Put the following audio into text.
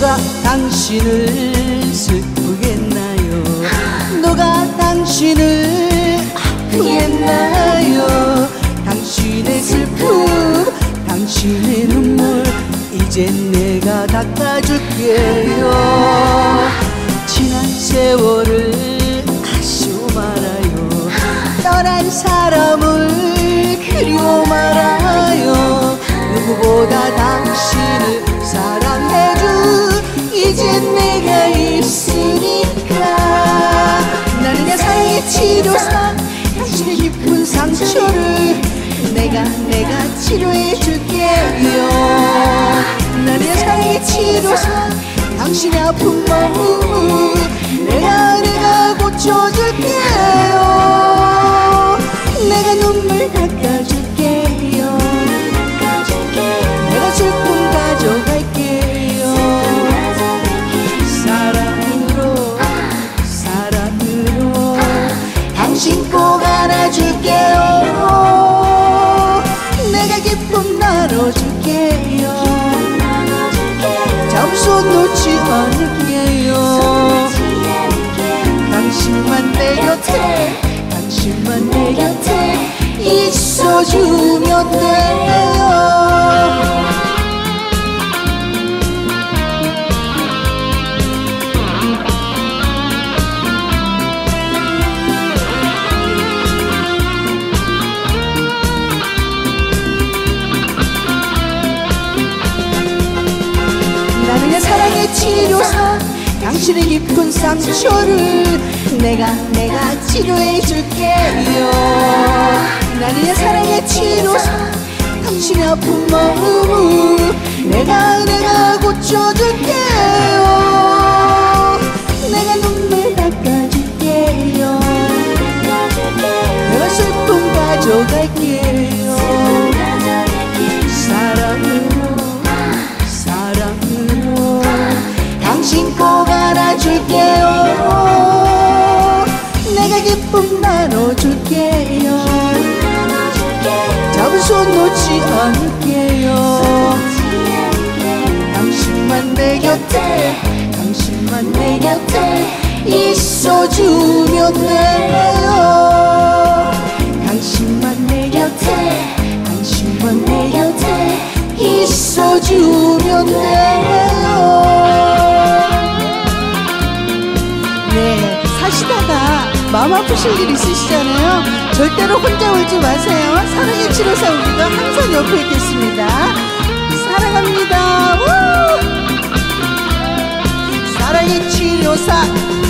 누가 당신을 슬프겠나요? 누가 당신을 아프겠나요? 당신의 슬픔, 당신의 눈물 이젠 내가 닦아줄게요. 지난 세월을 아쉬워 말아요. 떠난 사람을 그리워 말아요. 누구보다 당신을 사랑해줄 이젠 내가 있으니까. 나는 내 사랑의 치료사, 당신의 깊은 상처를 내가 치료해 줄게요. 나는 내 사랑의 치료사, 당신의 아픈 마음을 내가 고쳐줄게요. 내가 눈물 닦아줄게요. 내가 슬픔 가져갈게요. 사랑으로 당신 꼭 안아줄게요. 내가 기쁨 나눠줄게요. 잠시 놓지 않을게요. 당신만 내 곁에, 당신만 내 곁에 있어주면 돼요. 나는 내 사랑의 치료사, 당신의 깊은 상처를 내가 치료해 줄게요. 나는 내 사랑의 치료사, 당신의 아픈 마음을 내가 고쳐줄게요. 내가 눈물 닦아줄게요. 내가 슬픔 가져갈게요. 사랑으로 당신 꼭 안아줄게요. 내가 기쁨 나눠줄게요. 잡은 손 놓지 않을게요. 당신만 내 곁에, 당신만 내 곁에 있어주면 돼요. 당신만 내 곁에, 당신만 내 곁에 있어주면 돼요. 네, 사시다가 마음 아프실 일 있으시잖아요. 절대로 혼자 울지 마세요. 사랑의 치료사 우리가 항상 옆에 있겠습니다. 사랑합니다. 우! 사랑의 치료사